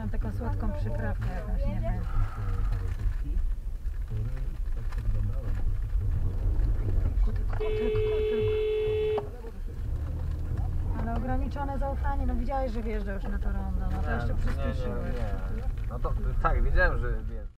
Mam taką słodką przyprawkę jakąś, nie wiem. Kotyk. Ale ograniczone zaufanie, no widziałeś, że wjeżdża już na to rondo, no to jeszcze przyspieszyłeś. No to tak, wiedziałem, że wiesz.